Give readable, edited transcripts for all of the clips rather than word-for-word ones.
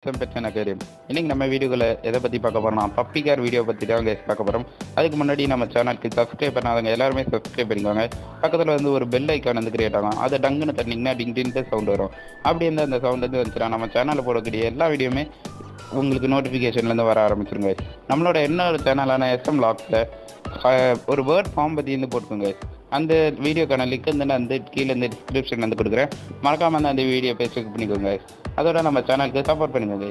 பெட்சன் aquarium. இன்னைக்கு நம்ம வீடியோவில் எதை பற்றி பார்க்க போகிறோம்னா பப்பி கேர் வீடியோ பற்றி தான் கைஸ் பார்க்க போகிறோம். அதுக்கு முன்னாடி நம்ம சேனலுக்கு சப்ஸ்கிரைப் பண்ணாதவங்க எல்லாருமே சப்ஸ்கிரைப் பண்ணிக்கோங்க. பக்கத்தில் வந்து ஒரு பெல் ஐக்கான் வந்து கிரியேட் ஆகும். அதை டங்குன்னு தட்டிங்கன்னா டிங்டின்ட்டு சவுண்ட் வரும். அப்படி இருந்தால் அந்த சவுண்ட் வந்து வந்துச்சுன்னா நம்ம சேனலில் போடக்கூடிய எல்லா வீடியோமே உங்களுக்கு நோட்டிஃபிகேஷன்லேருந்து வர ஆரம்பிச்சிருங்க. நம்மளோட இன்னொரு சேனலான SM Vlogsல ஒரு வேர்ட் ஃபார்ம் பற்றி வந்து போட்டுக்கோங்க. அந்த வீடியோக்கான லிங்க் வந்து நான் வந்து கீழே இந்த டிஸ்கிரிப்ஷன் வந்து கொடுக்குறேன். மறக்காமல் வந்து அந்த வீடியோ போய் செக் பண்ணிக்கோங்க. அதோட நம்ம சேனலுக்கு சப்போர்ட் பண்ணுங்க.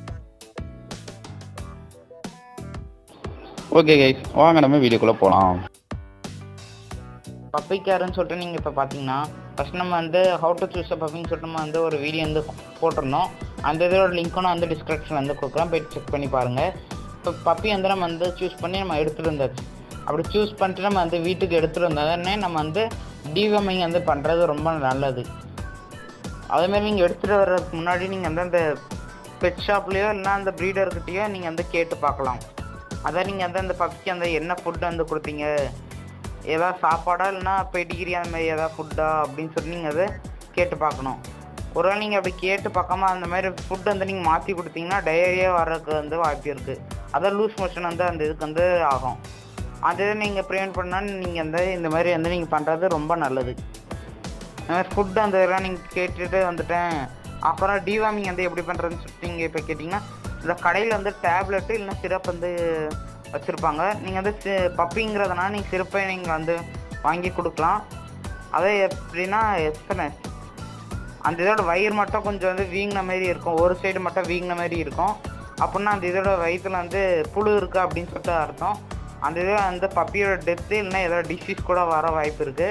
ஓகே கைஸ், வாங்க நம்ம வீடியோக்குள்ளே போகலாம். பப்பி கேர்ன்னு சொல்லிட்டு நீங்கள் இப்போ பார்த்தீங்கன்னா ஃபஸ்ட் நம்ம வந்து ஹவு டு சூஸ் அ பப்பின்னு சொல்லிட்டு நம்ம வந்து ஒரு வீடியோ வந்து போட்டிருந்தோம். அந்த இதோட லிங்க்கும் நான் வந்து டிஸ்கிரிப்ஷன் வந்து கொடுக்குறேன், போய்ட்டு செக் பண்ணி பாருங்கள். இப்போ பப்பி வந்து நம்ம வந்து சூஸ் பண்ணி நம்ம எடுத்துகிட்டு இருந்தாச்சு. அப்படி சூஸ் பண்ணிட்டு நம்ம வந்து வீட்டுக்கு எடுத்துகிட்டு வந்தோடனே நம்ம வந்து டிவார்மிங் வந்து பண்ணுறது ரொம்ப நல்லது. அதேமாதிரி நீங்கள் எடுத்துகிட்டு வர்றதுக்கு முன்னாடி நீங்கள் வந்து அந்த பெட் ஷாப்லேயோ இல்லைனா அந்த ப்ரீடர்கிட்டையோ நீங்கள் வந்து கேட்டு பார்க்கலாம். அதான் நீங்கள் வந்து அந்த பப்பிக்கு அந்த என்ன ஃபுட்டு வந்து கொடுத்தீங்க, ஏதாவது சாப்பாடா இல்லைனா பெடிகிரி அந்த மாதிரி ஏதாவது ஃபுட்டா அப்படின்னு சொல்லி நீங்கள் அதை கேட்டு பார்க்கணும். ஒருவேளை நீங்கள் அப்படி கேட்டு பார்க்காம அந்த மாதிரி ஃபுட்டு வந்து நீங்கள் மாற்றி கொடுத்தீங்கன்னா டயரியா வர்றதுக்கு வந்து வாய்ப்பு இருக்குது. அதான் லூஸ் மோஷன் வந்து அந்த இதுக்கு வந்து ஆகும். அதை நீங்கள் ப்ரிவென்ட் பண்ணால் நீங்கள் வந்து இந்த மாதிரி வந்து நீங்கள் பண்ணுறது ரொம்ப நல்லது. அந்த மாதிரி ஃபுட்டு அந்த இதெல்லாம் நீங்கள் கேட்டுட்டு வந்துட்டேன். அப்புறம் டிவார்மிங் வந்து எப்படி பண்ணுறதுன்னு சொல்லிட்டு நீங்கள் இப்போ கேட்டிங்கன்னா இந்த கடையில் வந்து டேப்லெட்டு இல்லைனா சிரப் வந்து வச்சுருப்பாங்க. நீங்கள் வந்து பப்பிங்கிறதுனால நீங்கள் சிரப்பை நீங்கள் வந்து வாங்கி கொடுக்கலாம். அதே எப்படின்னா எஸ்என்எஸ் அந்த இதோட வயிறு மட்டும் கொஞ்சம் வந்து வீங்கின மாதிரி இருக்கும், ஒரு சைடு மட்டும் வீங்கின மாதிரி இருக்கும். அப்படின்னா அந்த இதோட வயிற்றில் வந்து புழு இருக்குது அப்படின்னு சொல்லிட்டு அர்த்தம். அந்த இதில் அந்த பப்பியோட டெத்து இல்லைன்னா ஏதோ டிசீஸ் கூட வர வாய்ப்பு இருக்குது.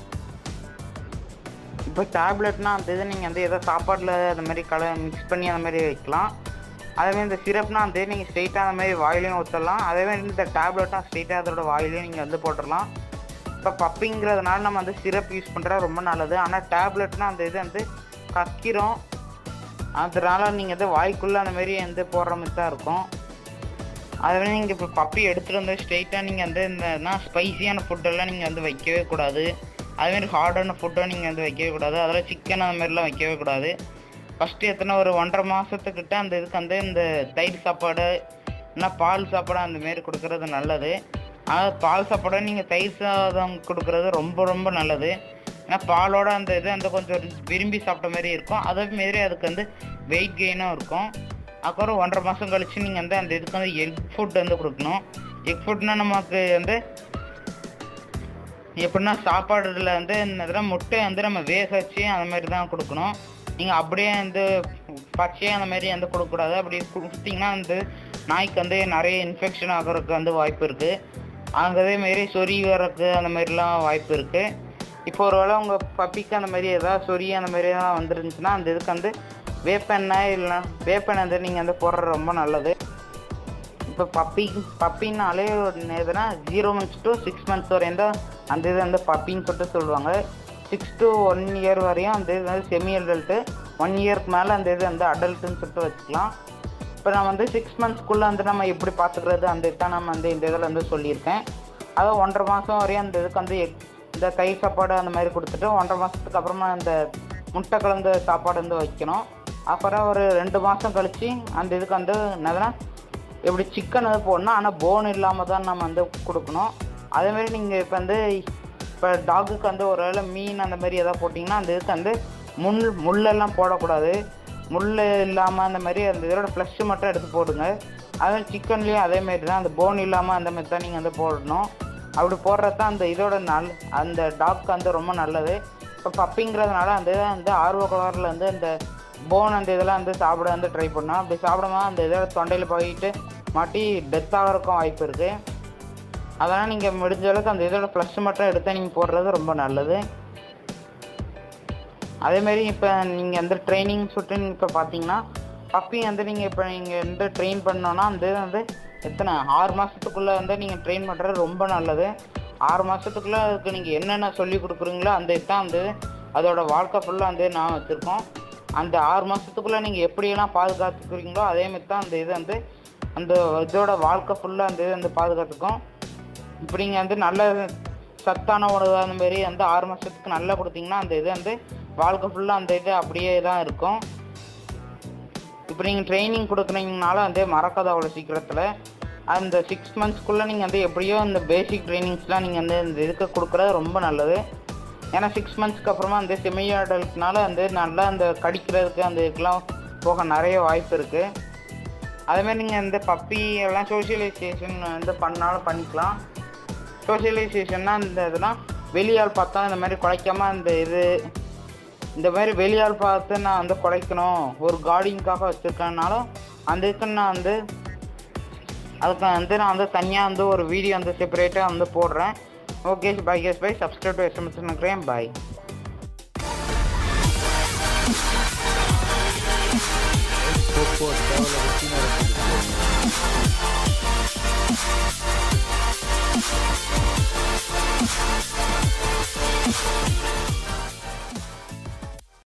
இப்போ டேப்லெட்னால் அந்த இதை நீங்கள் வந்து ஏதோ சாப்பாட்டில் அந்த மாதிரி மிக்ஸ் பண்ணி அந்த மாதிரி வைக்கலாம். அதேமாதிரி இந்த சிரப்னால் அந்த நீங்கள் ஸ்ட்ரெயிட்டாக அந்த மாதிரி வாயிலையும் ஊற்றலாம். அதேமாதிரி இந்த டேப்லெட்டாக ஸ்ட்ரெயிட்டாக அதோட வாயிலையும் நீங்கள் வந்து போட்டுடலாம். இப்போ பப்பிங்கிறதுனால நம்ம வந்து சிரப் யூஸ் பண்ணுறது ரொம்ப நல்லது. ஆனால் டேப்லெட்னால் அந்த இது வந்து கக்கிரும், அதனால நீங்கள் வந்து வாய்க்குள்ளே அந்த மாதிரி வந்து போடுற மாதிரி தான் இருக்கும். அதுவே நீங்கள் இப்போ பப்பி எடுத்துகிட்டு வந்து ஸ்ட்ரெயிட்டாக நீங்கள் வந்து இந்த ஸ்பைசியான ஃபுட்டெல்லாம் நீங்கள் வந்து வைக்கவே கூடாது. அதுமாரி ஹார்டான ஃபுட்டை நீங்கள் வந்து வைக்கவே கூடாது. அதெல்லாம் சிக்கன் அந்த மாதிரிலாம் வைக்கவே கூடாது. ஃபஸ்ட்டு எத்தனை ஒரு 1.5 மாதத்துக்கிட்ட அந்த இதுக்கு வந்து இந்த தயிர் சாப்பாடு இல்லைனா பால் சாப்பாடு அந்தமாரி கொடுக்குறது நல்லது. அதாவது பால் சாப்பாடை நீங்கள் தயிர் சாதம் கொடுக்குறது ரொம்ப ரொம்ப நல்லது. ஏன்னா பாலோட அந்த இது அந்த கொஞ்சம் விரும்பி சாப்பிட்ட மாதிரி இருக்கும். அதேமாரி அதுக்கு வந்து வெயிட் கெயினும் இருக்கும். அப்புறம் 1.5 மாதம் கழித்து நீங்கள் வந்து அந்த இதுக்கு வந்து எக் ஃபுட் வந்து கொடுக்கணும். எக் ஃபுட்னால் நமக்கு வந்து எப்படின்னா சாப்பாடுல வந்து இதெல்லாம் முட்டை வந்து நம்ம வேக வச்சு அந்த மாதிரி தான் கொடுக்கணும். நீங்கள் அப்படியே வந்து பச்சையாக அந்த மாதிரி வந்து கொடுக்கக்கூடாது. அப்படி கொடுத்தீங்கன்னா வந்து நாய்க்கு வந்து நிறைய இன்ஃபெக்ஷன் ஆகிறதுக்கு வந்து வாய்ப்பு இருக்குது. அதேமாரி சொறி வர்றதுக்கு அந்த மாதிரிலாம் வாய்ப்பு இருக்குது. இப்போ ஒரு வேளை உங்கள் பப்பிக்கு அந்த மாதிரி ஏதாவது சொறி அந்த மாதிரிலாம் வந்துருந்துச்சுன்னா அந்த இதுக்கு வந்து வேப்பெண்ணெய் இல்லைனா வேப்பெண்ணெய் வந்து நீங்கள் வந்து போடுறது ரொம்ப நல்லது. இப்போ பப்பின்னாலே எதுனா 0 months to 6 months வரையும் தான் அந்த இது வந்து பப்பின்னு சொல்லிட்டு சொல்லுவாங்க. 6 to 1 year வரையும் அந்த இது வந்து செமி அடல்ட்டு, 1 yearக்கு மேலே அந்த இது வந்து அடல்ட்டுன்னு சொல்லிட்டு வச்சுக்கலாம். இப்போ நான் வந்து 6 monthsக்குள்ளே வந்து நம்ம எப்படி பார்த்துக்கிறது அந்த இதுதான் நம்ம வந்து இந்த இதில் வந்து சொல்லியிருக்கேன். அதாவது 1.5 மாதம் வரையும் அந்த இதுக்கு வந்து இந்த தயிர் சாப்பாடு அந்த மாதிரி கொடுத்துட்டு 1.5 மாதத்துக்கு அப்புறமா அந்த முட்டை கலந்த சாப்பாடு வந்து வைக்கணும். அப்புறம் ஒரு 2 மாதம் கழித்து அந்த இதுக்கு வந்து என்னதுன்னா எப்படி சிக்கன் வந்து போடணும், ஆனால் போன் இல்லாமல் தான் நம்ம வந்து கொடுக்கணும். அதேமாரி நீங்கள் இப்போ டாகுக்கு வந்து ஒரு வேளை மீன் அந்த மாதிரி எதாவது போட்டிங்கன்னா அந்த இதுக்கு வந்து முள்ளெல்லாம் போடக்கூடாது. முள் இல்லாமல் அந்த மாதிரி அந்த இதோட ஃப்ளஷ்ஷு மட்டும் எடுத்து போடுங்க. அதேமாதிரி சிக்கன்லேயும் அதேமாரி தான் அந்த போன் இல்லாமல் அந்த மாதிரி தான் நீங்கள் வந்து போடணும். அப்படி போடுறது தான் அந்த இதோட அந்த டாக்கு வந்து ரொம்ப நல்லது. இப்போ பப்பிங்கிறதுனால அந்த இதை வந்து ஆர்வ கலரில் வந்து அந்த போன் அந்த இதெல்லாம் வந்து சாப்பிட வந்து ட்ரை பண்ணோம். அப்படி சாப்பிடாம அந்த இதோட தொண்டையில் போயிட்டு மாட்டி டெத் ஆகிறதுக்கும் வாய்ப்பு இருக்குது. அதனால் நீங்கள் முடிஞ்ச அளவுக்கு அந்த இதோட ஃப்ளஷ் மட்டும் எடுத்து நீங்கள் போடுறது ரொம்ப நல்லது. அதேமாரி இப்போ நீங்கள் வந்து ட்ரைனிங் சொல்லிட்டு நீங்கள் இப்போ பார்த்தீங்கன்னா பப்பி வந்து நீங்கள் இப்போ நீங்கள் வந்து ட்ரெயின் பண்ணோன்னா அந்த வந்து எத்தனை 6 மாதத்துக்குள்ளே வந்து நீங்கள் ட்ரெயின் பண்ணுறது ரொம்ப நல்லது. 6 மாதத்துக்குள்ளே அதுக்கு நீங்கள் என்னென்ன சொல்லி கொடுக்குறீங்களோ அந்த இதுதான் வந்து அதோட வாழ்க்கை ஃபுல்லாக வந்து நான் வச்சுருக்கோம். அந்த 6 மாதத்துக்குள்ளே நீங்கள் எப்படியெல்லாம் பாதுகாத்துக்கிறீங்களோ அதேமாதிரி தான் அந்த இது வந்து அந்த இதோட வாழ்க்கை ஃபுல்லாக அந்த இது வந்து பாதுகாத்துக்கும். இப்போ நீங்கள் வந்து நல்ல சத்தான உணவு அந்த மாதிரி வந்து 6 மாதத்துக்கு நல்லா கொடுத்தீங்கன்னா அந்த இது வந்து வாழ்க்கை ஃபுல்லாக அந்த இது அப்படியே தான் இருக்கும். இப்போ நீங்கள் ட்ரைனிங் கொடுக்குறீங்கனால வந்து மறக்காது அவ்வளோ சீக்கிரத்தில். அந்த 6 மந்த்ஸ்க்குள்ளே நீங்கள் வந்து எப்படியோ இந்த பேசிக் ட்ரைனிங்ஸ்லாம் நீங்கள் வந்து இந்த இதுக்கு கொடுக்குறது ரொம்ப நல்லது. ஏன்னா 6 மந்த்ஸ்க்கு அப்புறமா வந்து செமி அடல்ட்னால வந்து நல்லா அந்த கடிக்கிறதுக்கு அந்த இதுக்கெலாம் போக நிறைய வாய்ப்பு இருக்குது. அதேமாதிரி நீங்கள் இந்த பப்பி எல்லாம் சோஷியலைசேஷன் வந்து பண்ணாலும் பண்ணிக்கலாம். சோஷியலைசேஷன்னா இந்த இதெல்லாம் வெளியால் பார்த்தா இந்த மாதிரி குலைக்காமல் இந்த மாதிரி வெளியால் பார்த்து நான் வந்து குலைக்கணும் ஒரு கார்டிங்காக வச்சுருக்கேன்னாலும் அந்த இதுக்கு நான் வந்து அதுக்கு வந்து நான் வந்து தனியாக வந்து ஒரு வீடியோ வந்து செப்பரேட்டாக வந்து போடுறேன். Okay bye case bye subscribe to SMS நினைக்கிறேன். பாய்.